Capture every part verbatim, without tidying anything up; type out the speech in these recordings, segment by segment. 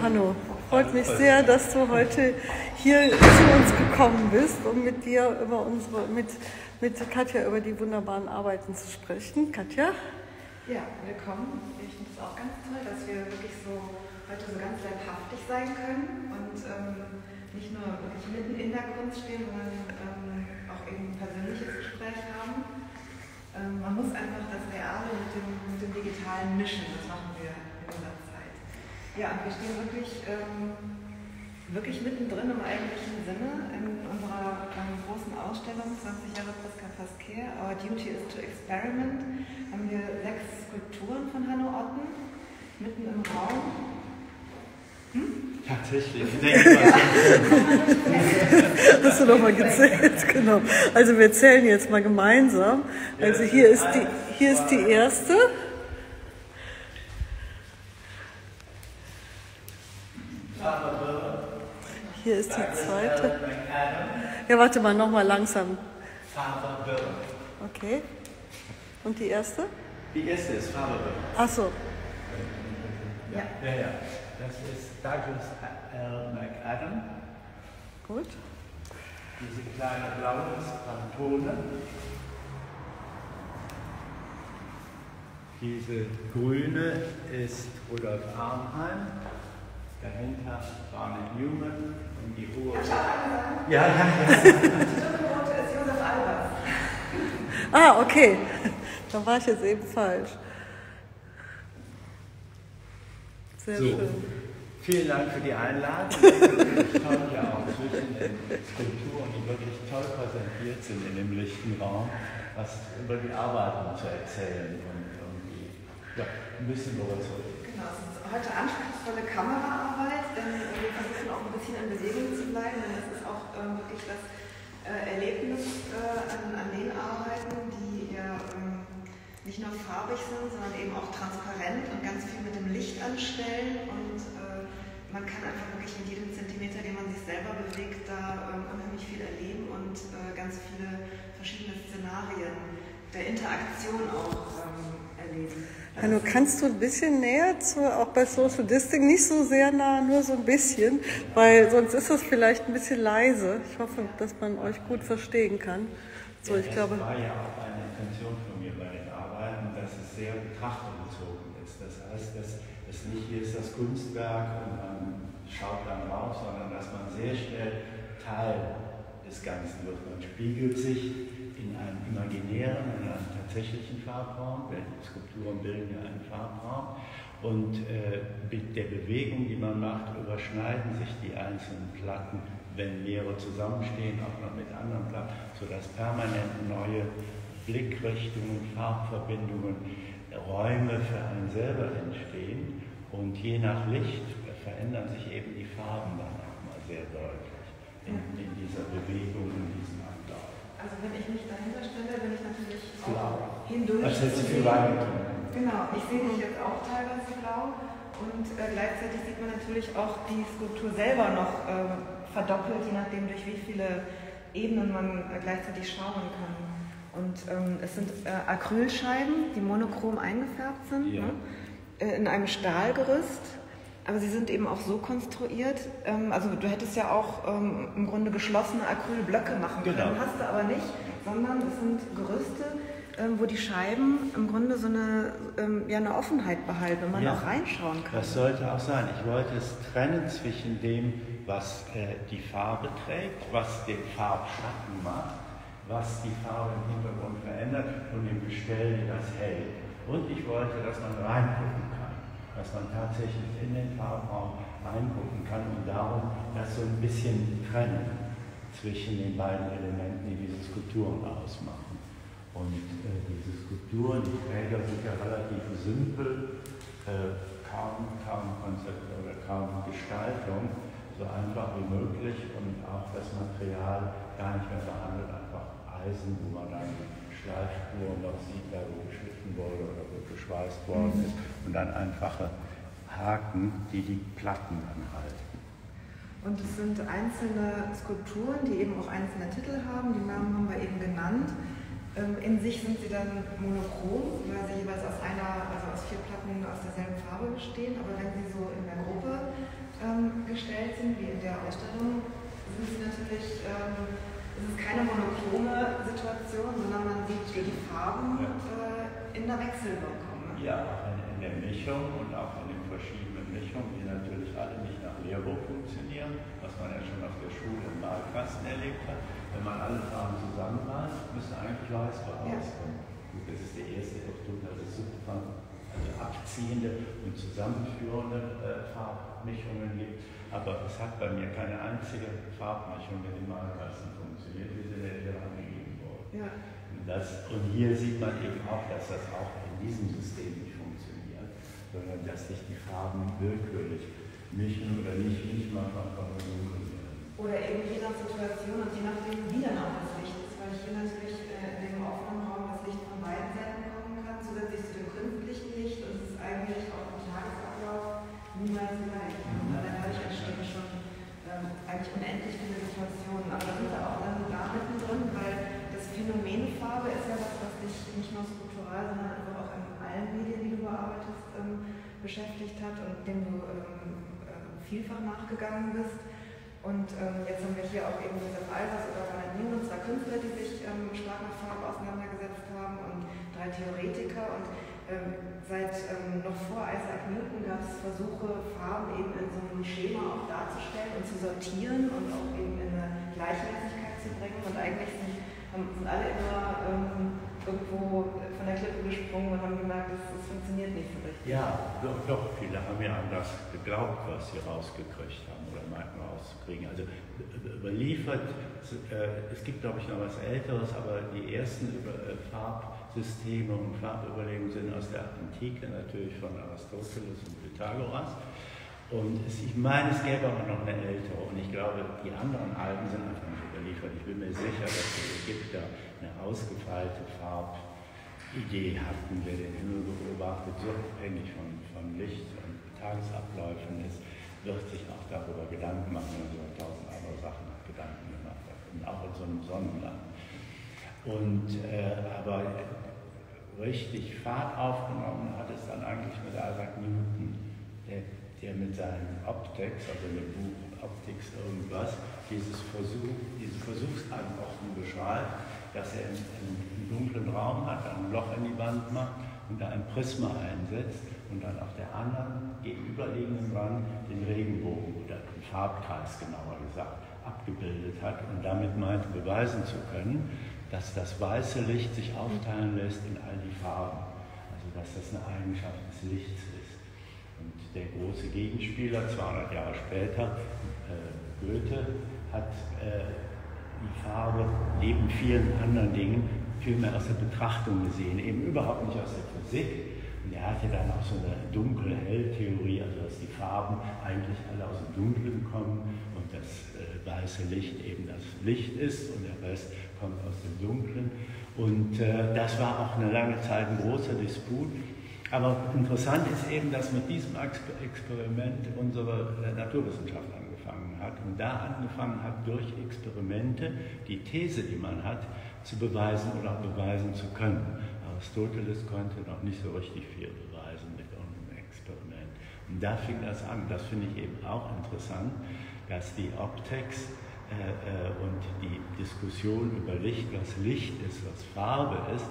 Hanno, freut mich sehr, dass du heute hier zu uns gekommen bist, um mit dir über unsere, mit, mit Katja über die wunderbaren Arbeiten zu sprechen. Katja? Ja, willkommen. Ich finde es auch ganz toll, dass wir wirklich so heute so ganz leibhaftig sein können und ähm, nicht nur wirklich mitten in der Kunst stehen, sondern ähm, auch eben ein persönliches Gespräch haben. Ähm, man muss einfach das Reale mit dem, mit dem Digitalen mischen, das machen wir in dieser Zeit. Ja, und wir stehen wirklich, ähm, wirklich mittendrin im eigentlichen Sinne in unserer ähm, großen Ausstellung zwanzig Jahre Priska Pasquer, Our Duty is to Experiment, haben wir sechs Skulpturen von Hanno Otten mitten im Raum. Hm? Tatsächlich. Hast du doch mal gezählt, genau. Also wir zählen jetzt mal gemeinsam. Also hier ist die, hier ist die erste. Hier ist die zweite. Ja, warte mal, nochmal langsam. Okay. Und die erste? Die erste ist Faber. Ach so. Ja, ja, ja. Das ist Douglas L. McAdam. Gut. Diese kleine blaue ist Pantone. Diese grüne ist Rudolf Arnheim. Dahinter Barney Newman und die hohe. Ja, ja, ja. Die dunkelrote ist Josef Albers. Ah, okay. Da war ich jetzt eben falsch. Sehr so. schön. Vielen Dank für die Einladung. Ich toll ja auch zwischen den Skulpturen, die wirklich toll präsentiert sind in dem lichten Raum, was über die Arbeiten zu erzählen und irgendwie ja, ein bisschen darüber zu reden. Genau, es ist heute anspruchsvolle Kameraarbeit, denn wir versuchen auch ein bisschen in Bewegung zu bleiben, denn es ist auch ähm, wirklich das äh, Erlebnis äh, an, an den Arbeiten, die ja ähm, nicht nur farbig sind, sondern eben auch transparent und ganz viel mit dem Licht anstellen und äh, man kann einfach wirklich mit jedem Zentimeter, den man sich selber bewegt, da ähm, unheimlich viel erleben und äh, ganz viele verschiedene Szenarien der Interaktion auch ähm, erleben. Hanno, kannst du ein bisschen näher zu, auch bei Social Distancing, nicht so sehr nah, nur so ein bisschen, weil sonst ist das vielleicht ein bisschen leise. Ich hoffe, dass man euch gut verstehen kann. So, ich das glaube, war ja auch eine Intention von mir bei den Arbeiten, dass es sehr betrachterbezogen ist. Das heißt, dass es nicht hier ist das Kunstwerk und man schaut dann raus, sondern dass man sehr schnell Teil des Ganzen wird. Man spiegelt sich in einem imaginären, in einem tatsächlichen Farbraum, denn Skulpturen bilden ja einen Farbraum, und äh, mit der Bewegung, die man macht, überschneiden sich die einzelnen Platten, wenn mehrere zusammenstehen, auch noch mit anderen Platten, sodass permanent neue Blickrichtungen, Farbverbindungen, Räume für einen selber entstehen, und je nach Licht verändern sich eben die Farben dann auch mal sehr deutlich in, in dieser Bewegung, in diesem Ablauf. Also wenn ich mich dahinter stelle, bin ich natürlich Blau. auch hindurch. Was hättest du für Weine? Genau, ich sehe mich jetzt auch teilweise blau und äh, gleichzeitig sieht man natürlich auch die Skulptur selber noch äh, verdoppelt, je nachdem durch wie viele Ebenen man äh, gleichzeitig schauen kann. Und ähm, es sind äh, Acrylscheiben, die monochrom eingefärbt sind, ja. ne? äh, in einem Stahlgerüst. Aber sie sind eben auch so konstruiert, ähm, also du hättest ja auch ähm, im Grunde geschlossene Acrylblöcke machen können, genau. Hast du aber nicht, sondern es sind Gerüste, ähm, wo die Scheiben im Grunde so eine, ähm, ja, eine Offenheit behalten, wenn man ja, auch reinschauen kann. Das sollte auch sein. Ich wollte es trennen zwischen dem, was äh, die Farbe trägt, was den Farbschatten macht, was die Farbe im Hintergrund verändert, und dem Gestell, das hält. Und ich wollte, dass man reingucken kann. Dass man tatsächlich in den Farbraum reingucken kann und darum das so ein bisschen trennen zwischen den beiden Elementen, die diese Skulpturen ausmachen. Und äh, diese Skulpturen, die Träger sind ja relativ simpel, äh, kaum, kaum Konzept oder kaum Gestaltung, so einfach wie möglich, und auch das Material gar nicht mehr behandelt, einfach Eisen, wo man dann Schleifspuren noch sieht, da wo geschnitten wurde oder wo geschweißt worden ist, und dann einfache Haken, die die Platten anhalten. Und es sind einzelne Skulpturen, die eben auch einzelne Titel haben, die Namen haben wir eben genannt. In sich sind sie dann monochrom, weil sie jeweils aus einer, also aus vier Platten aus derselben Farbe bestehen, aber wenn sie so in der Gruppe Situation, sondern man sieht die Farben ja. äh, in der Wechselwirkung. Ja, auch in, in der Mischung und auch in den verschiedenen Mischungen, die natürlich alle nicht nach Lehrbuch funktionieren, was man ja schon auf der Schule im Malkasten erlebt hat. Wenn man alle Farben zusammenmalt, müsste eigentlich weiß rauskommen. Ja. Gut, das ist der erste Irrtum, dass es super, also abziehende und zusammenführende äh, Farbmischungen gibt. Aber es hat bei mir keine einzige Farbmischung in dem Malkasten funktioniert, wie sie der Lehrer angegeben wurde. Ja. Und, das, und hier sieht man eben auch, dass das auch in diesem System nicht funktioniert, sondern dass sich die Farben willkürlich mischen oder nicht, nicht manchmal versuchen werden. Oder eben je nach Situation und je nachdem, wie dann auch das Licht ist, weil hier natürlich äh, in dem offenen Raum das Licht von beiden Seiten kommen kann, zusätzlich zu dem künstlichen Licht, und es ist eigentlich auch im Tagesablauf niemals gleich. Und dadurch entstehen schon ähm, eigentlich unendlich viele Situationen. Aber da sind wir auch dann da mittendrin, weil das Phänomen Farbe ist ja was, was dich nicht nur struktural, sondern einfach auch in allen Medien, die du bearbeitest, ähm, beschäftigt hat und dem du ähm, äh, vielfach nachgegangen bist. Und ähm, jetzt haben wir hier auch eben Josef Albers oder Bernhard Ningel, zwei Künstler, die sich ähm, stark mit Farbe auseinandergesetzt haben, und drei Theoretiker. Und ähm, seit ähm, noch vor Isaac Newton gab es Versuche, Farben eben in so einem Schema auch darzustellen und zu sortieren und auch eben in eine Gleichmäßigkeit zu bringen. Und eigentlich sind, haben, sind alle immer ähm, irgendwo von der Klippe gesprungen und haben gemerkt, das, das funktioniert nicht so richtig. Ja, doch, doch, viele haben ja an das geglaubt, was sie rausgekriegt haben oder meinten rauszukriegen. Also überliefert, äh, es gibt glaube ich noch was Älteres, aber die ersten über, äh, Farbsysteme und Farbüberlegungen sind aus der Antike, natürlich von Aristoteles und Pythagoras. Und es, ich meine, es gäbe aber noch eine ältere, und ich glaube, die anderen Alten sind einfach nicht überliefert. Ich bin mir sicher, dass die Ägypter eine ausgefeilte Farbidee hatten, wer den Himmel beobachtet, so abhängig von, von Licht und Tagesabläufen ist, wird sich auch darüber Gedanken machen, wenn man über tausend andere Sachen hat Gedanken gemacht hat, und auch in so einem Sonnenland. Und, äh, aber richtig Fahrt aufgenommen hat es dann eigentlich mit Isaac Newton, der, der mit seinen Optics, also mit dem Buch Optics irgendwas, dieses Versuch, diese Versuchsanordnung beschreibt, dass er einen dunklen Raum hat, ein Loch in die Wand macht und da ein Prisma einsetzt und dann auf der anderen gegenüberliegenden Wand den Regenbogen oder den Farbkreis, genauer gesagt, abgebildet hat und damit meinte, beweisen zu können, dass das weiße Licht sich aufteilen lässt in all die Farben. Also dass das eine Eigenschaft des Lichts ist. Und der große Gegenspieler, zweihundert Jahre später, äh, Goethe, hat äh, die Farbe neben vielen anderen Dingen vielmehr aus der Betrachtung gesehen, eben überhaupt nicht aus der Physik. Und er hatte dann auch so eine Dunkel-Hell-Theorie, also dass die Farben eigentlich alle aus dem Dunklen kommen und das äh, weiße Licht eben das Licht ist und der Rest kommt aus dem Dunklen. Und äh, das war auch eine lange Zeit ein großer Disput. Aber interessant ist eben, dass mit diesem Experiment unsere Naturwissenschaft angefangen hat und da angefangen hat, durch Experimente die These, die man hat, zu beweisen oder beweisen zu können. Aristoteles konnte noch nicht so richtig viel beweisen mit irgendeinem Experiment. Und da fing das an. Das finde ich eben auch interessant, dass die Optics äh, äh, und die Diskussion über Licht, was Licht ist, was Farbe ist,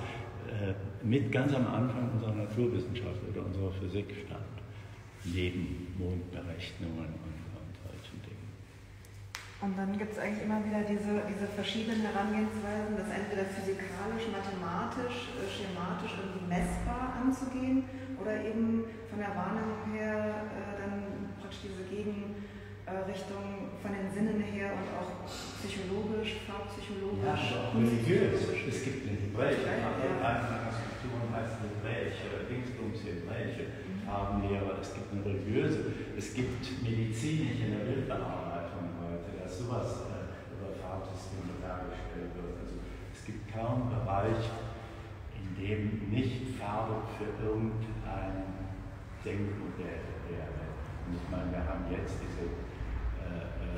mit ganz am Anfang unserer Naturwissenschaft oder unserer Physik stand, neben Mondberechnungen und, und solchen Dingen. Und dann gibt es eigentlich immer wieder diese, diese verschiedenen Herangehensweisen, das entweder physikalisch, mathematisch, schematisch irgendwie messbar anzugehen oder eben von der Wahrnehmung her äh, dann praktisch diese Gegenrichtung von den Sinnen her und auch psychologisch, farbpsychologisch. Ja, auch religiös. Es gibt eine hebräische, eine Skulptur heißt hebräische, Dingsbums hebräische Farbenlehre, es gibt eine religiöse, es gibt medizinische in der Bildbearbeitung heute, dass sowas äh, über Farbsysteme dargestellt wird. Also es gibt kaum einen Bereich, in dem nicht Farbe für irgendein Denkmodell wäre. Und ich meine, wir haben jetzt diese äh, äh,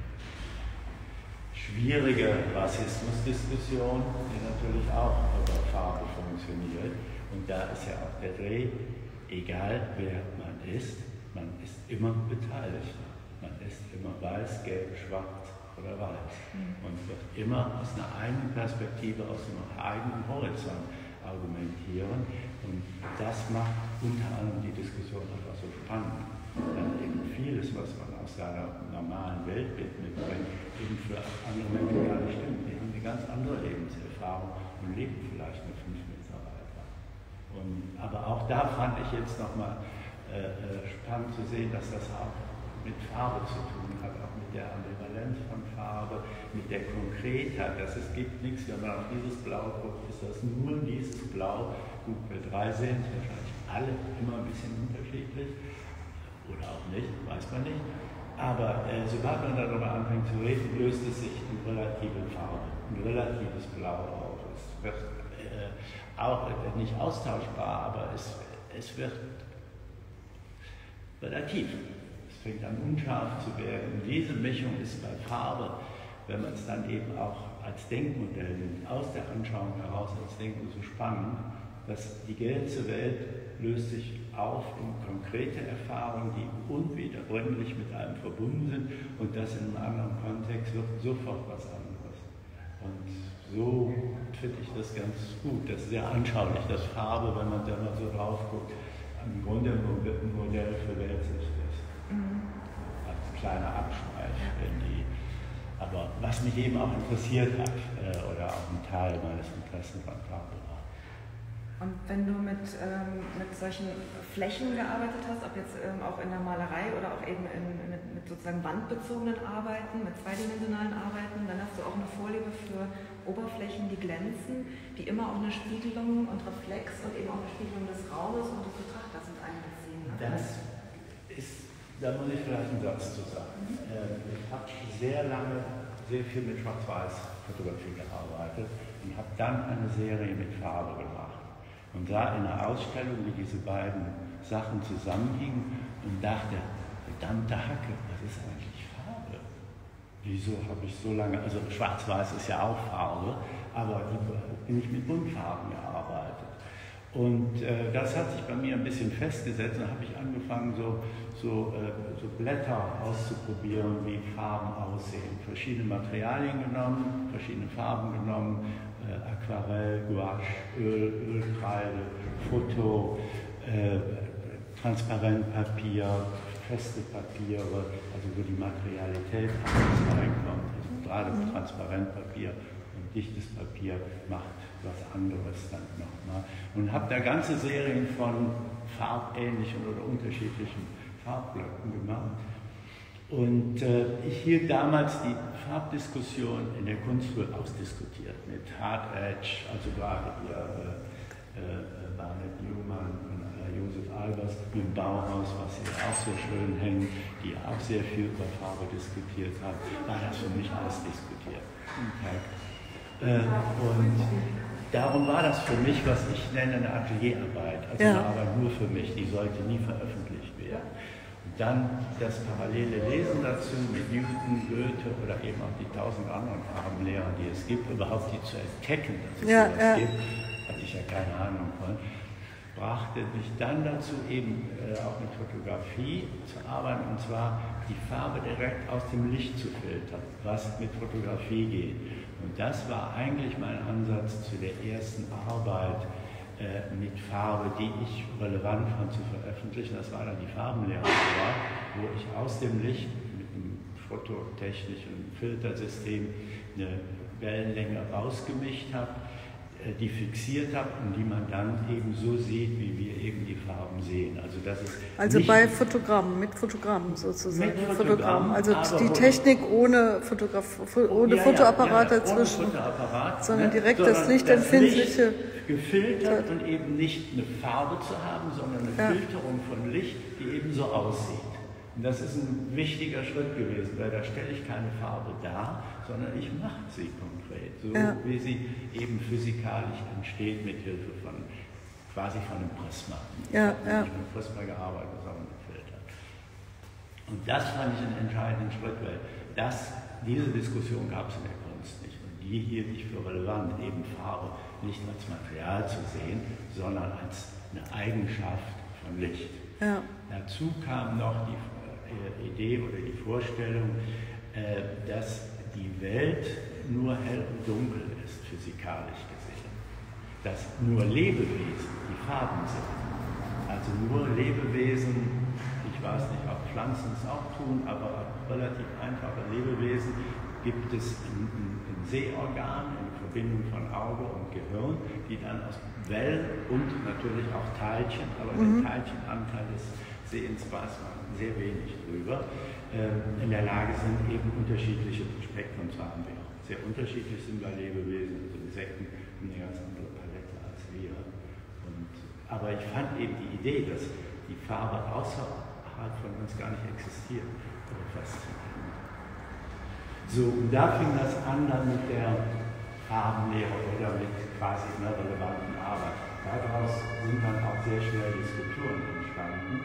schwierige Rassismusdiskussion, die natürlich auch über Farbe funktioniert. Und da ist ja auch der Dreh, egal wer man ist, man ist immer beteiligt. Man ist immer weiß, gelb, schwarz oder weiß und wird immer aus einer eigenen Perspektive, aus einem eigenen Horizont argumentieren. Und das macht unter anderem die Diskussion einfach so spannend. Dann eben vieles, was man aus seiner normalen Weltbild mitbringt, eben für andere Menschen gar nicht stimmt. Die haben eine ganz andere Lebenserfahrung und leben vielleicht mit fünf Mitarbeitern. Und, aber auch da fand ich jetzt nochmal äh, spannend zu sehen, dass das auch mit Farbe zu tun hat, auch mit der Ambivalenz von Farbe, mit der Konkretheit, dass es gibt nichts, wenn man auf dieses Blau guckt, ist das nur dieses Blau. Gut, wir drei sehen es wahrscheinlich alle immer ein bisschen unterschiedlich oder auch nicht, weiß man nicht. Aber äh, sobald man darüber anfängt zu reden, löst es sich in relative Farbe, ein relatives Blau auf. Es wird äh, auch äh, nicht austauschbar, aber es, es wird relativ. Es fängt an unscharf zu werden. Und diese Mischung ist bei Farbe, wenn man es dann eben auch als Denkmodell nimmt, aus der Anschauung heraus als Denken so spannend, dass die ganze Welt löst sich auf in konkrete Erfahrungen, die unwiederbringlich mit einem verbunden sind und das in einem anderen Kontext wird sofort was anderes. Und so finde ich das ganz gut. Das ist sehr anschaulich, dass Farbe, wenn man da mal so drauf guckt, im Grunde ein Modell für Weltsicht ist. Mhm. Als kleiner Abschweif, wenn die. Aber was mich eben auch interessiert hat, äh, oder auch ein Teil meines Interessen an Farbe war. Und wenn du mit, ähm, mit solchen Flächen gearbeitet hast, ob jetzt ähm, auch in der Malerei oder auch eben in, mit, mit sozusagen wandbezogenen Arbeiten, mit zweidimensionalen Arbeiten, dann hast du auch eine Vorliebe für Oberflächen, die glänzen, die immer auch eine Spiegelung und Reflex und eben auch eine Spiegelung des Raumes und des Betrachters mit einbeziehen. Ne? Das ist, da muss ich vielleicht einen Satz zu sagen. Mhm. Äh, ich habe sehr lange sehr viel mit Schwarz-Weiß-Fotografie gearbeitet und habe dann eine Serie mit Farbe gemacht. Und sah in der Ausstellung, wie diese beiden Sachen zusammenhingen und dachte, verdammte Hacke, was ist eigentlich Farbe? Wieso habe ich so lange, also Schwarz-Weiß ist ja auch Farbe, aber bin ich mit Buntfarben gearbeitet. Und äh, das hat sich bei mir ein bisschen festgesetzt und habe ich angefangen, so, so, äh, so Blätter auszuprobieren, wie Farben aussehen. Verschiedene Materialien genommen, verschiedene Farben genommen, äh, Aquarell, Gouache, Öl, Ölkreide, Foto, äh, Transparentpapier, feste Papiere, also wo die Materialität reinkommt. Also gerade Transparentpapier und dichtes Papier macht was anderes dann nochmal. Und habe da ganze Serien von farbähnlichen oder unterschiedlichen Farbblöcken gemacht. Und äh, ich hielt damals die Farbdiskussion in der Kunstschule ausdiskutiert mit Hard Edge, also gerade hier äh, äh, Barnett Newman und äh, Josef Albers mit dem Bauhaus, was hier auch sehr schön hängt, die auch sehr viel über Farbe diskutiert haben, war das für mich ausdiskutiert. Äh, und darum war das für mich, was ich nenne, eine Atelierarbeit, also ja. eine Arbeit nur für mich, die sollte nie veröffentlicht werden. Und dann das parallele Lesen dazu mit Newton, Goethe oder eben auch die tausend anderen Farbenlehrer, die es gibt, überhaupt die zu entdecken, dass es ja, sowas ja. gibt, hatte ich ja keine Ahnung von, brachte mich dann dazu, eben äh, auch mit Fotografie zu arbeiten, und zwar die Farbe direkt aus dem Licht zu filtern, was mit Fotografie geht. Und das war eigentlich mein Ansatz zu der ersten Arbeit äh, mit Farbe, die ich relevant fand zu veröffentlichen. Das war dann die Farbenlehre, wo ich aus dem Licht mit einem fototechnischen Filtersystem eine Wellenlänge rausgemischt habe, die fixiert habe und die man dann eben so sieht, wie wir eben die Farben sehen. Also, das ist also nicht bei Fotogrammen, mit Fotogrammen sozusagen. Mit Fotogrammen, also die Technik ohne, Fotograf ohne ja, Fotoapparat ja, ja, dazwischen, ohne Fotoapparat, sondern ne? direkt sondern das lichtempfindliche. Licht gefiltert und eben nicht eine Farbe zu haben, sondern eine ja. Filterung von Licht, die eben so aussieht. Und das ist ein wichtiger Schritt gewesen, weil da stelle ich keine Farbe dar, sondern ich mache sie konkret, so ja. wie sie eben physikalisch entsteht mit Hilfe von quasi von einem Prisma. Ich ja, habe ja. nicht mit Prisma gearbeitet, sondern mit Filtern. Und das fand ich einen entscheidenden Schritt, weil das, diese Diskussion gab es in der Kunst nicht. Und die hielt ich für relevant, eben Farbe nicht als Material zu sehen, sondern als eine Eigenschaft von Licht. Ja. Dazu kam noch die äh, Idee oder die Vorstellung, äh, dass die Welt nur hell und dunkel ist, physikalisch gesehen. Dass nur Lebewesen die Farben sind. Also nur Lebewesen, ich weiß nicht, ob Pflanzen es auch tun, aber relativ einfache Lebewesen gibt es ein, ein, ein Sehorgan in Verbindung von Auge und Gehirn, die dann aus Wellen und natürlich auch Teilchen, aber mhm. der Teilchenanteil des Sehens weiß man sehr wenig drüber, äh, in der Lage sind, eben unterschiedliche Spektren zu haben, die auch sehr unterschiedlich sind bei Lebewesen. Also Insekten haben eine ganz andere Palette als wir. Und, aber ich fand eben die Idee, dass die Farbe außerhalb von uns gar nicht existiert, faszinierend. So, und da fing das an dann mit der Farbenlehre oder mit quasi einer relevanten Arbeit. Daraus sind dann auch sehr schnell die Skulpturen entstanden,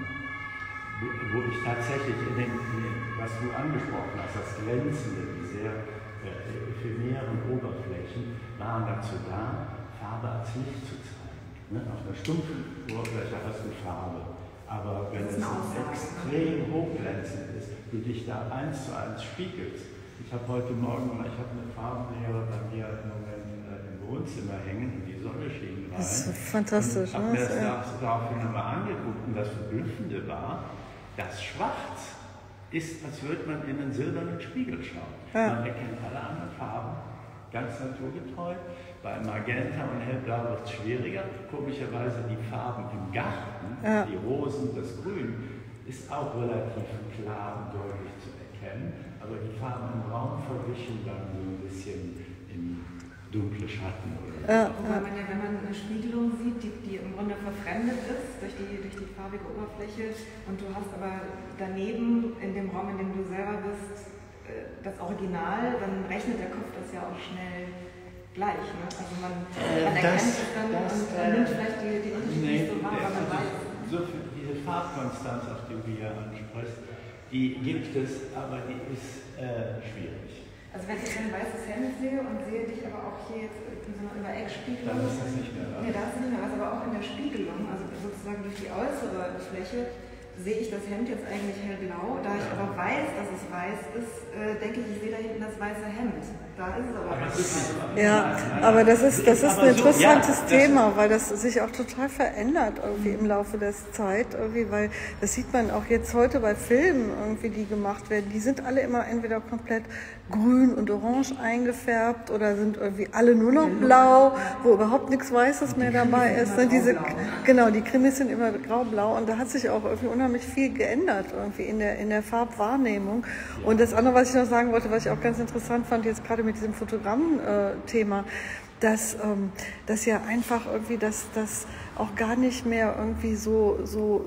wo ich tatsächlich in den, in den, was du angesprochen hast, das Glänzende, die sehr äh, ephemeren Oberflächen, waren dazu da, Farbe als Licht zu zeigen. Ne? Auf einer stumpfen Oberfläche hast du Farbe, aber wenn es extrem hochglänzend ist, du dich da eins zu eins spiegelst. Ich habe heute Morgen, ich habe eine Farbenlehre bei mir im Moment äh, im Wohnzimmer hängen und die Sonne schien rein. Das ist fantastisch. Ich habe mir das ja. daraufhin nochmal angeguckt und das Verblüffende war, das Schwarz ist, als würde man in einen silbernen Spiegel schauen. Ja. Man erkennt alle anderen Farben, ganz naturgetreu. Bei Magenta und Hellblau wird es schwieriger. Komischerweise die Farben im Garten, ja. die Rosen, das Grün, ist auch relativ klar und deutlich zu erkennen. Aber die Farben im Raum verwischen dann so ein bisschen in dunkle Schatten. Oder ja, ja. Man ja, wenn man eine Spiegelung sieht, die, die im Grunde verfremdet ist durch die, durch die farbige Oberfläche und du hast aber daneben, in dem Raum, in dem du selber bist, das Original, dann rechnet der Kopf das ja auch schnell gleich. Ne? Also man, man äh, erkennt das, es dann das, und man nimmt vielleicht die, die Unterschiede nee, nicht so wahr, weil man weiß. So für diese Farbkonstanz, auf die du hier ansprichst, die gibt es, aber die ist äh, schwierig. Also wenn ich ein weißes Hemd sehe und sehe dich aber auch hier jetzt in so einer Übereckspiegelung. Dann ist das nicht mehr was. Nee, da ist es nicht mehr was, aber auch in der Spiegelung, also sozusagen durch die äußere Fläche, sehe ich das Hemd jetzt eigentlich hellblau. Da ich ja. aber weiß, dass es weiß ist, äh, denke ich, ich sehe da hinten das weiße Hemd. Da ist es aber, aber nicht weiß. Ja, aber das ist, das ist ein interessantes so, ja, Thema, weil das sich auch total verändert irgendwie im Laufe der Zeit. Irgendwie, weil das sieht man auch jetzt heute bei Filmen, irgendwie, die gemacht werden. Die sind alle immer entweder komplett grün und orange eingefärbt oder sind irgendwie alle nur noch blau, wo überhaupt nichts Weißes mehr dabei ist. Diese, genau, die Krimis sind immer grau-blau und da hat sich auch irgendwie unheimlich viel geändert irgendwie in der, in der Farbwahrnehmung. Und das andere, was ich noch sagen wollte, was ich auch ganz interessant fand, jetzt gerade mit diesem Fotogramm-Thema, dass, ähm, dass ja einfach irgendwie das, das auch gar nicht mehr irgendwie so, so,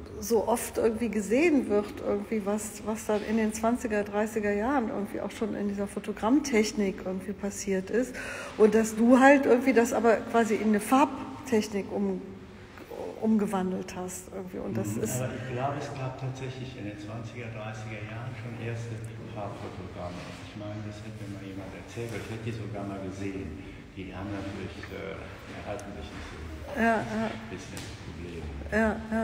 so oft irgendwie gesehen wird, irgendwie was, was dann in den zwanziger, dreißiger Jahren irgendwie auch schon in dieser Fotogrammtechnik irgendwie passiert ist. Und dass du halt irgendwie das aber quasi in eine Farbtechnik um umgewandelt hast. Irgendwie. Und das ist aber ich glaube, es gab tatsächlich in den zwanziger, dreißiger Jahren schon erste Farbfotogramme. Ich meine, das hätte mir mal jemand erzählt, ich hätte die sogar mal gesehen. Die haben natürlich, äh, erhalten sich nicht so ja, ja. ein bisschen Probleme. Ja, ja.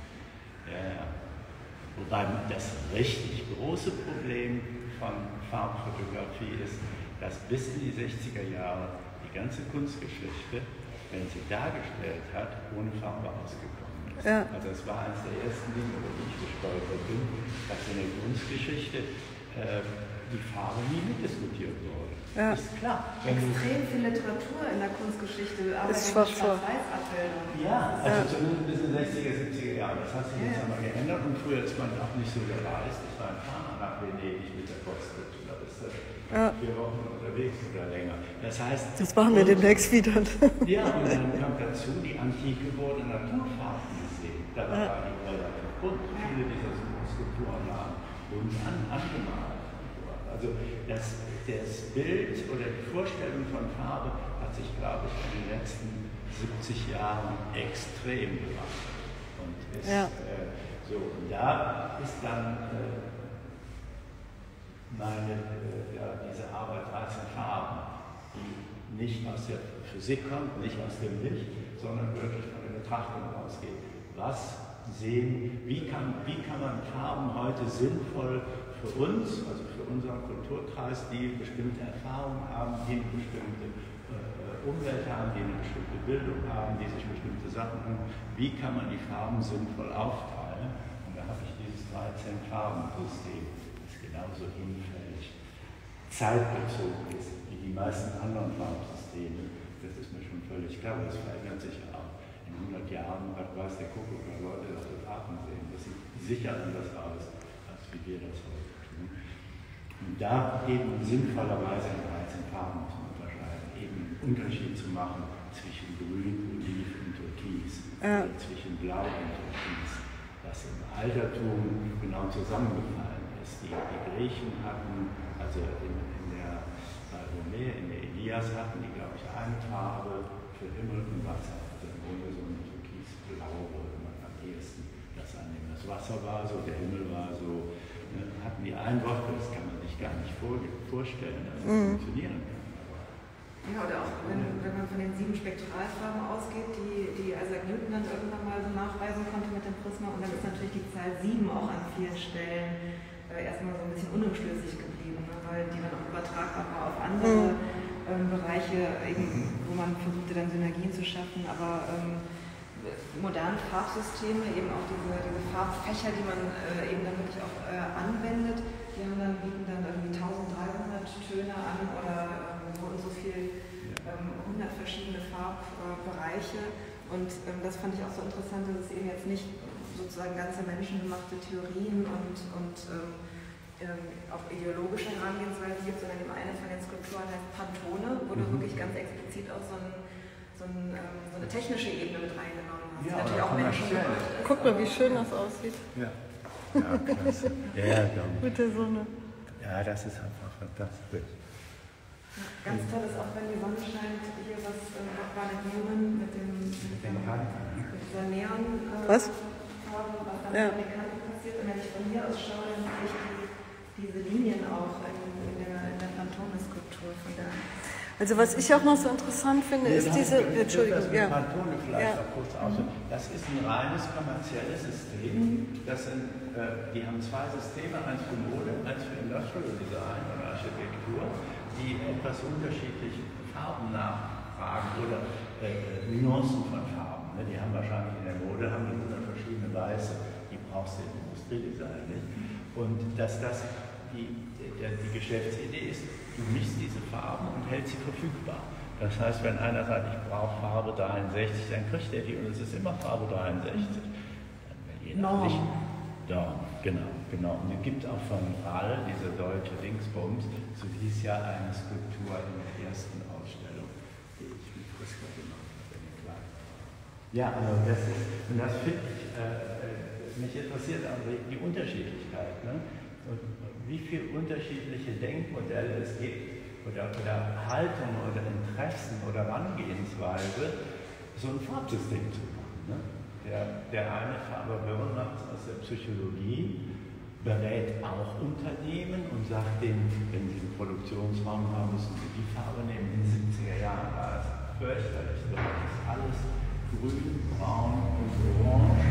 Ja, ja. Wobei das richtig große Problem von Farbfotografie ist, dass bis in die sechziger Jahre die ganze Kunstgeschichte, wenn sie dargestellt hat, ohne Farbe ausgekommen ist. Ja. Also es war eines der ersten Dinge, über die ich gestolpert bin, dass in der Kunstgeschichte äh, die Farbe nie mitdiskutiert wurde. Ja. Ist klar. Extrem viel Literatur in der Kunstgeschichte, aber ist in Schwarz-Weiß-Abbildungen. Ja, also ja. zumindest bis in den sechziger, siebziger Jahren. Das hat sich ja. jetzt einmal geändert und früher ist man auch nicht so gereist. Ich war in Fahrer nach Venedig mit der Postscript. Da bist du ja. vier Wochen unterwegs oder länger. Das heißt, das machen wir demnächst wieder. Ja, und dann kommt dazu, die Antike wurde Naturfarben gesehen. Da war ja. die relativ bunt. Viele dieser Skulpturen waren bunt an, angemalt. Also das, das Bild oder die Vorstellung von Farbe hat sich, glaube ich, in den letzten siebzig Jahren extrem gemacht. Und ist, ja. äh, so, und da ist dann äh, meine, äh, ja, diese Arbeit dreizehn Farben, die nicht aus der Physik kommt, nicht aus dem Licht, sondern wirklich von der Betrachtung ausgeht. Was sehen, wie kann, wie kann man Farben heute sinnvoll für uns, also für unseren Kulturkreis, die bestimmte Erfahrungen haben, die eine bestimmte äh, Umwelt haben, die eine bestimmte Bildung haben, die sich bestimmte Sachen haben, wie kann man die Farben sinnvoll aufteilen? Und da habe ich dieses dreizehn-Farben-System, das genauso hinfällig zeitbezogen ist wie die meisten anderen Farbsysteme. Das ist mir schon völlig klar, das verändert sich ja auch. In hundert Jahren weiß der Kuckuck, weil Leute das auf Farben sehen. Das sieht sicher anders aus, als wie wir das heute tun. Und da eben sinnvollerweise in dreizehn Farben zu unterscheiden, eben einen Unterschied zu machen zwischen Grün, Oliv und Türkis, ja. zwischen Blau und Türkis, das im Altertum genau zusammengefallen ist. Die, die Griechen hatten, also in, in der bei Homer, in der Ilias hatten die, glaube ich, eine Farbe für Himmel und Wasser. Also im Grunde so ein türkisblau würde man am ehesten das annehmen. Das Wasser war so, der Himmel war so. Ne, hatten die ein Wort, das kann man sich gar nicht vor, vorstellen, dass das mhm. funktionieren kann. Ja, oder auch wenn, wenn man von den sieben Spektralfarben ausgeht, die, die Isaac Newton dann irgendwann mal so nachweisen konnte mit dem Prisma, und dann ist natürlich die Zahl sieben auch an vielen Stellen äh, erstmal so ein bisschen unumstößlich geblieben, ne, weil die dann auch übertragbar war auf andere ähm, Bereiche, eben, wo man versuchte dann Synergien zu schaffen, aber ähm, moderne Farbsysteme, eben auch diese, diese Farbfächer, die man äh, eben dann wirklich auch äh, anwendet, die haben dann, bieten dann irgendwie dreizehnhundert Töne an oder ähm, so und so viel, ähm, hundert verschiedene Farbbereiche. Äh, und ähm, das fand ich auch so interessant, dass es eben jetzt nicht sozusagen ganze menschengemachte Theorien und, und ähm, ähm, auch ideologische Herangehensweise gibt, sondern eben eine von den Skulpturen heißt Pantone, wo du mhm. wirklich ganz explizit auch so ein So, ein, ähm, so eine technische Ebene mit reingenommen hast. Ja, natürlich auch Menschen gemacht ist. Guck mal, wie schön das aussieht. Ja, ja klasse. ja, mit der Sonne. Ja, das ist einfach fantastisch. Ja, ganz toll ist auch, wenn die Sonne scheint, hier was äh, war mit Newman, mit dem mit, dem, mit dieser Neon äh, was? Farbe, was dann ja. mit den Kanten passiert. Und wenn ich von hier aus schaue, dann sehe ich die, diese Linien auch in, in der, in der Pantone-Skulptur von der. Also was ich auch noch so interessant finde, nee, ist diese, ich, Entschuldigung, das mit ja. Pantone vielleicht ja. noch kurz aus. Das ist ein reines kommerzielles System. Das sind, äh, die haben zwei Systeme, eins für Mode, eins für Industrial Design und Architektur, die etwas unterschiedliche Farben nachfragen oder äh, Nuancen von Farben. Ne? Die haben wahrscheinlich in der Mode haben die hundert verschiedene Weiße, die brauchst du im Industriedesign nicht. Und dass das die, die, die Geschäftsidee ist, du mischst diese Farben und hältst sie verfügbar. Das heißt, wenn einer sagt, ich brauche Farbe dreiundsechzig, dann kriegt er die und es ist immer Farbe dreiundsechzig. Dann will jeder Norm. nicht. Norm, genau, genau. Und es gibt auch von Rall, diese deutsche Dingsbums, so hieß ja eine Skulptur in der ersten Ausstellung, die ich mit Friska gemacht habe in den Kleinen. Ja, also das ist, und das finde ich, äh, mich interessiert auch die Unterschiedlichkeit. Ne? Und wie viele unterschiedliche Denkmodelle es gibt oder, oder Haltungen oder Interessen oder Herangehensweise, so ein Farbsystem zu machen. Ne? Der, der eine, Faber Börnratz aus der Psychologie, berät auch Unternehmen und sagt denen, wenn sie einen Produktionsraum haben, müssen sie die Farbe nehmen. In den siebziger Jahren war es fürchterlich. Das ist alles grün, braun und orange.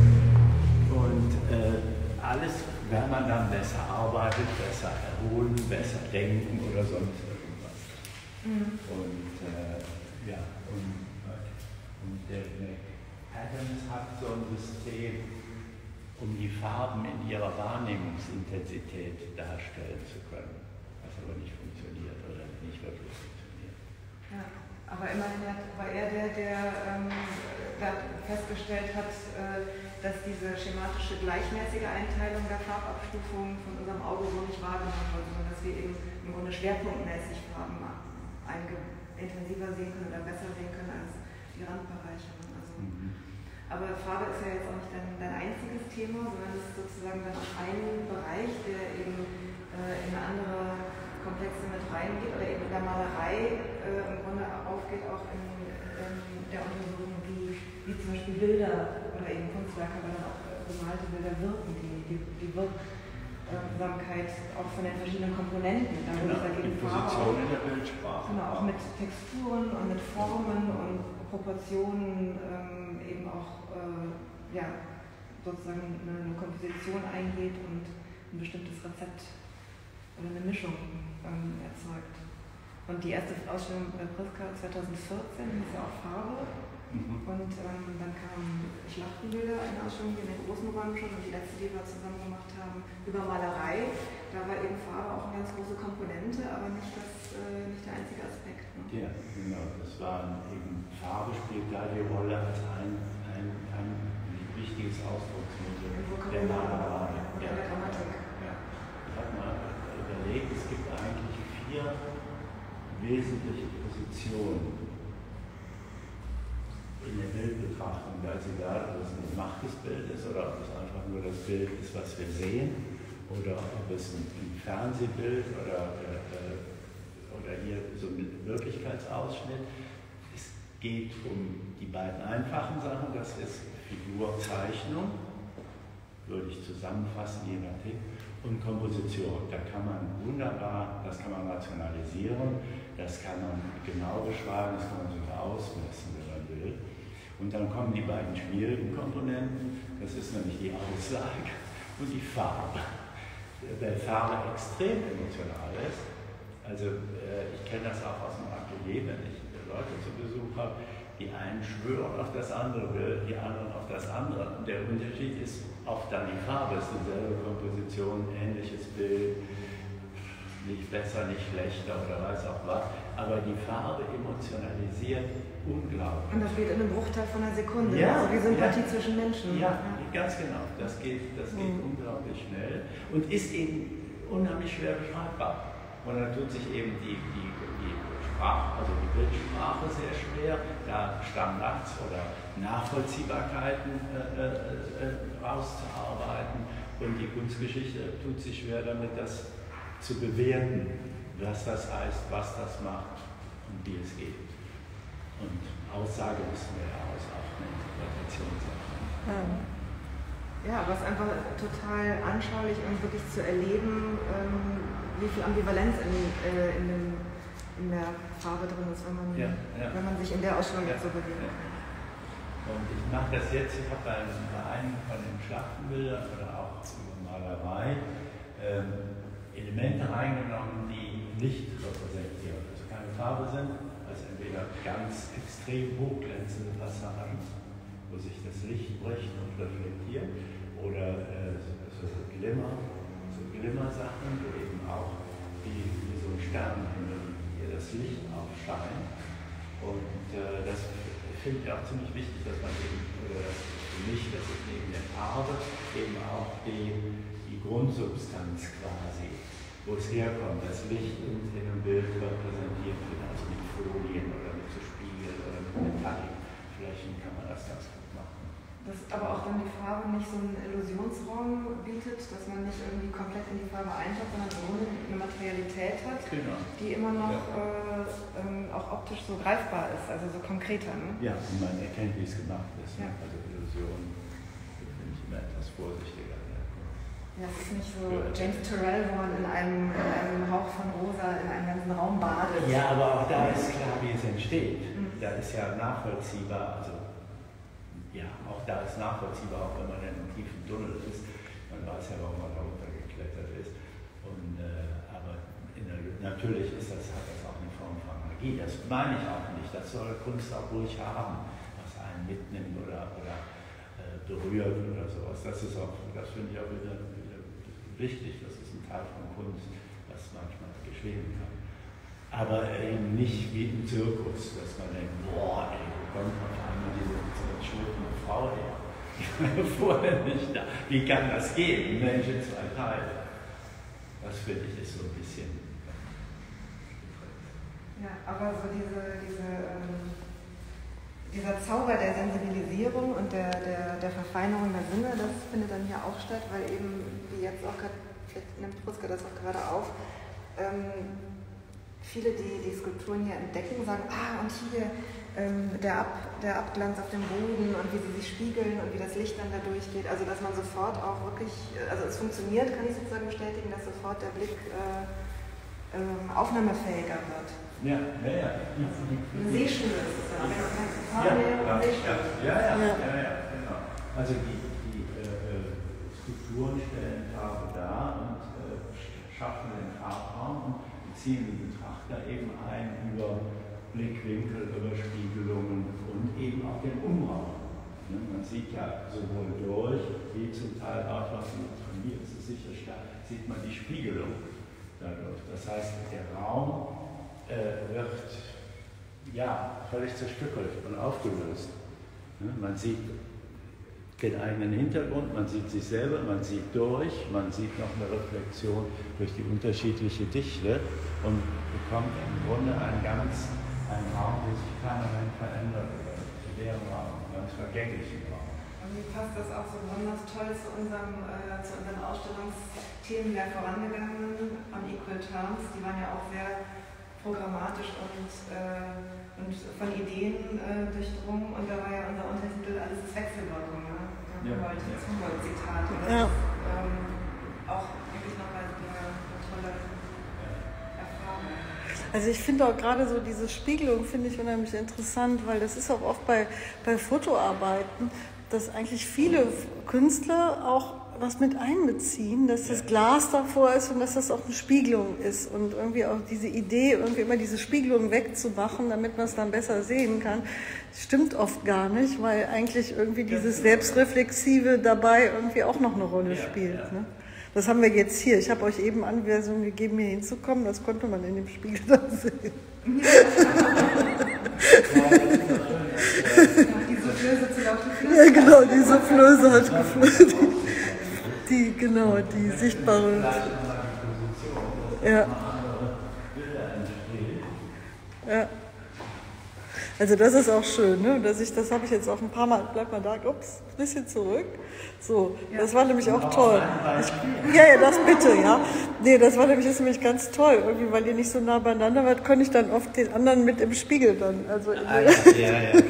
Und äh, alles, wenn man dann besser arbeitet, besser erholen, besser denken oder sonst irgendwas. Mhm. Und äh, ja, und, und der Adams hat so ein System, um die Farben in ihrer Wahrnehmungsintensität darstellen zu können, was aber nicht funktioniert oder nicht wirklich funktioniert. Ja, aber immerhin war er der, der ähm, festgestellt hat, äh, dass diese schematische gleichmäßige Einteilung der Farbabstufung von unserem Auge so nicht wahrgenommen wird, sondern dass wir eben im Grunde schwerpunktmäßig Farben intensiver sehen können oder besser sehen können als die Randbereiche. Also, mhm. Aber Farbe ist ja jetzt auch nicht dein, dein einziges Thema, sondern es ist sozusagen dann auch ein Bereich, der eben äh, in andere Komplexe mit reingeht oder eben in der Malerei äh, im Grunde aufgeht, auch in, in der Untersuchung, wie, wie zum Beispiel Bilder oder eben Kunstwerke, aber dann auch gemalte Bilder wirken, die, die, die Wirksamkeit auch von den verschiedenen Komponenten. Da genau, da die Position in der Bildsprache. Genau, auch mit Texturen und mit Formen und Proportionen ähm, eben auch äh, ja, sozusagen eine, eine Komposition eingeht und ein bestimmtes Rezept oder eine Mischung ähm, erzeugt. Und die erste Ausstellung bei Priska zwanzig vierzehn hieß ja auch Farbe. Mhm. Und ähm, dann kamen Schlachtenbilder, eine Ausstellung in den großen Räumen schon, und die letzte, die wir zusammen gemacht haben, über Malerei. Da war eben Farbe auch eine ganz große Komponente, aber nicht, das, äh, nicht der einzige Aspekt. Ne? Ja, genau. Das war eben, Farbe spielt da die Rolle als ein, ein, ein wichtiges Ausdrucksmittel der Malerei. Oder ja. der Grammatik. Ja. Ich habe mal überlegt, es gibt eigentlich vier wesentliche Positionen in der Bildbetrachtung. Da ist egal, ob es ein gemachtes Bild ist oder ob es einfach nur das Bild ist, was wir sehen, oder ob es ein, ein Fernsehbild oder, äh, oder hier so ein Wirklichkeitsausschnitt. Es geht um die beiden einfachen Sachen, das ist Figur, Zeichnung, würde ich zusammenfassen, je nach Tipp, und Komposition. Da kann man wunderbar, das kann man rationalisieren, das kann man genau beschreiben, das kann man sogar ausmessen, wenn man will. Und dann kommen die beiden schwierigen Komponenten, das ist nämlich die Aussage und die Farbe. Weil Farbe extrem emotional ist, also äh, ich kenne das auch aus dem Atelier, wenn ich Leute zu Besuch habe, die einen schwören auf das andere Bild, die anderen auf das andere. Und der Unterschied ist oft dann die Farbe, es ist dieselbe Komposition, ähnliches Bild, nicht besser, nicht schlechter oder weiß auch was, aber die Farbe emotionalisiert unglaublich. Und das geht in einem Bruchteil von einer Sekunde, ja, also wie Sympathie ja, zwischen Menschen. Ja, ja, ganz genau, das geht, das geht mhm. unglaublich schnell und ist eben unheimlich schwer beschreibbar. Und dann tut sich eben die, die, die Sprache, also die Bildsprache sehr schwer, da Standards oder Nachvollziehbarkeiten äh, äh, rauszuarbeiten, und die Kunstgeschichte tut sich schwer damit, das zu bewerten, was das heißt, was das macht und wie es geht. Und Aussage wissen wir ja aus, auch eine Interpretationssache. Ja. ja, aber es ist einfach total anschaulich und wirklich zu erleben, ähm, wie viel Ambivalenz in, äh, in, den, in der Farbe drin ist, wenn man, ja, ja. Wenn man sich in der Ausstellung ja. jetzt so bewegt. Ja. Und ich mache das jetzt, ich habe bei einem von den Schlachtenbildern oder auch über Malerei ähm, Elemente reingenommen, die Licht repräsentieren, also keine Farbe sind, also entweder ganz extrem hochglänzende Passagen, wo sich das Licht bricht und reflektiert, oder äh, so Glimmer, so Glimmersachen, wo eben auch wie, wie so ein Sternenhimmel hier das Licht aufscheint. Und äh, das finde ich auch ziemlich wichtig, dass man eben, oder das für mich, dass es neben der Farbe eben auch die, die Grundsubstanz quasi, wo es herkommt, das Licht in, in einem Bild repräsentiert wird, also mit Folien oder mit so Spiegeln oder mit Metallicflächen kann man das ganz gut machen. Dass aber auch dann die Farbe nicht so einen Illusionsraum bietet, dass man nicht irgendwie komplett in die Farbe eintaucht, sondern im Grunde eine Materialität hat, genau. die immer noch ja. äh, ähm, auch optisch so greifbar ist, also so konkreter. Ne? Ja, und man erkennt, wie es gemacht ist. Ja. Ne? Also Illusion bin ich immer etwas vorsichtiger. Ja, es ist nicht so James Turrell, wo man in einem, in einem Hauch von Rosa in einem ganzen Raum badet. Ja, aber auch da ist klar, wie es entsteht. Mhm. Da ist ja nachvollziehbar, also ja, auch da ist nachvollziehbar, auch wenn man in einem tiefen Tunnel ist. Man weiß ja, warum man da runtergeklettert ist. Und, äh, aber in der, natürlich ist das, hat das auch eine Form von Magie. Das meine ich auch nicht. Das soll Kunst auch ruhig haben, was einen mitnimmt oder, oder äh, berührt oder sowas. Das ist auch, das finde ich auch wieder, wieder wichtig. Das ist ein Teil von Kunst, was manchmal geschehen kann. Aber eben nicht wie im Zirkus, dass man denkt, boah, ey, wo kommt auf einmal diese zerschnittene Frau her? Die war ja vorher nicht da. Wie kann das gehen? Mensch in zwei Teile. Das finde ich ist so ein bisschen. Ja, aber so diese, diese, ähm, dieser Zauber der Sensibilisierung und der, der, der Verfeinerung der Sinne, das findet dann hier auch statt, weil eben, wie jetzt auch gerade, vielleicht nimmt Priska das auch gerade auf, ähm, viele, die die Skulpturen hier entdecken, sagen, ah, und hier ähm, der, Ab, der Abglanz auf dem Boden und wie sie sich spiegeln und wie das Licht dann da durchgeht. Also, dass man sofort auch wirklich, also es funktioniert, kann ich sozusagen bestätigen, dass sofort der Blick äh, äh, aufnahmefähiger wird. Ja, ja, ja. Eine Sehschule ist es ja. Ja, ja, ja, ja, ja, ja, genau. Also die, die, äh, Figuren stellen Farbe dar und äh, schaffen den Farbraum und beziehen den Betrachter eben ein über Blickwinkel, über Spiegelungen und eben auch den Umraum. Ne? Man sieht ja sowohl durch, wie zum Teil auch, was von hier ist es sicher stark, sieht man die Spiegelung dadurch. Das heißt, der Raum äh, wird ja, völlig zerstückelt und aufgelöst. Ne? Man sieht den eigenen Hintergrund, man sieht sich selber, man sieht durch, man sieht noch eine Reflexion durch die unterschiedliche Dichte und bekommt im Grunde einen ganz, einen Raum, der sich permanent verändert, zu leeren Raum, einen ganz vergänglichen Raum. Und wie passt das auch so besonders toll zu, unserem, äh, zu unseren Ausstellungsthemen der vorangegangenen on Equal Terms, die waren ja auch sehr programmatisch und, äh, und von Ideen äh, durchdrungen und da war ja unser Untertitel alles ist Wechselwirkung. Ne? Ja, ja. Zitat. Ja. Ähm, auch wirklich nochmal eine, eine tolle Erfahrung. Also ich finde auch gerade so diese Spiegelung finde ich unheimlich interessant, weil das ist auch oft bei, bei Fotoarbeiten, dass eigentlich viele Künstler auch was mit einbeziehen, dass das Glas davor ist und dass das auch eine Spiegelung ist und irgendwie auch diese Idee, irgendwie immer diese Spiegelung wegzumachen, damit man es dann besser sehen kann, stimmt oft gar nicht, weil eigentlich irgendwie dieses Selbstreflexive dabei irgendwie auch noch eine Rolle spielt. Ne? Das haben wir jetzt hier. Ich habe euch eben Anweisungen gegeben, hier hinzukommen, das konnte man in dem Spiegel dann sehen. Diese Flöße zu laufen. Ja, genau, diese Flöße hat geflößt. Die, genau, die sichtbare. Ja. Ja. Also das ist auch schön, ne? Dass ich, das habe ich jetzt auch ein paar Mal, bleib mal da, ups, ein bisschen zurück. So, das war nämlich auch toll. Ich, ja, ja, das bitte, ja. Nee, das war nämlich, ist nämlich ganz toll, irgendwie, weil ihr nicht so nah beieinander wart, konnte ich dann oft den anderen mit im Spiegel dann. Also in ah, ja, ja, ja. ja.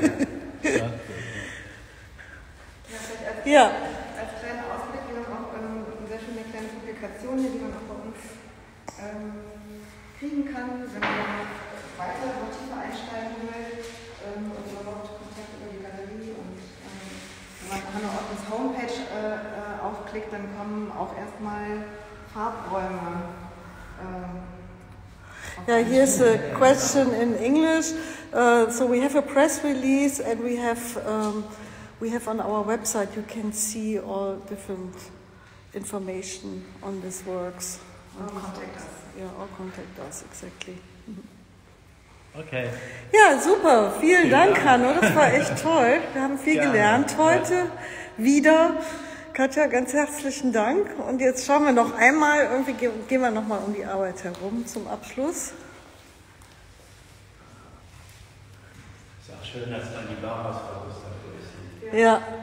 ja. Als kleiner Ausblick, wir haben auch ähm, eine sehr schöne kleine Publikation hier, die man auch bei uns ähm, kriegen kann, wenn man weiter noch tiefer einsteigen will ähm, und überhaupt Kontakt über die Galerie. Und ähm, wenn man Hannah Ottens Homepage äh, aufklickt, dann kommen auch erstmal Farbräume. Ähm, Yeah, here's a question in English. Uh, so we have a press release, and we have um, we have on our website. You can see all different information on these works. Or contact us. Yeah, or contact us exactly. Okay. Ja, super. Vielen, Vielen Dank, Dank. Hanno. Das war echt toll. Wir haben viel Gerne. gelernt heute wieder. Katja, ganz herzlichen Dank. Und jetzt schauen wir noch einmal, irgendwie gehen wir noch mal um die Arbeit herum zum Abschluss. Ist auch schön, dass man die Bauhausfotos da durchsieht. Ja.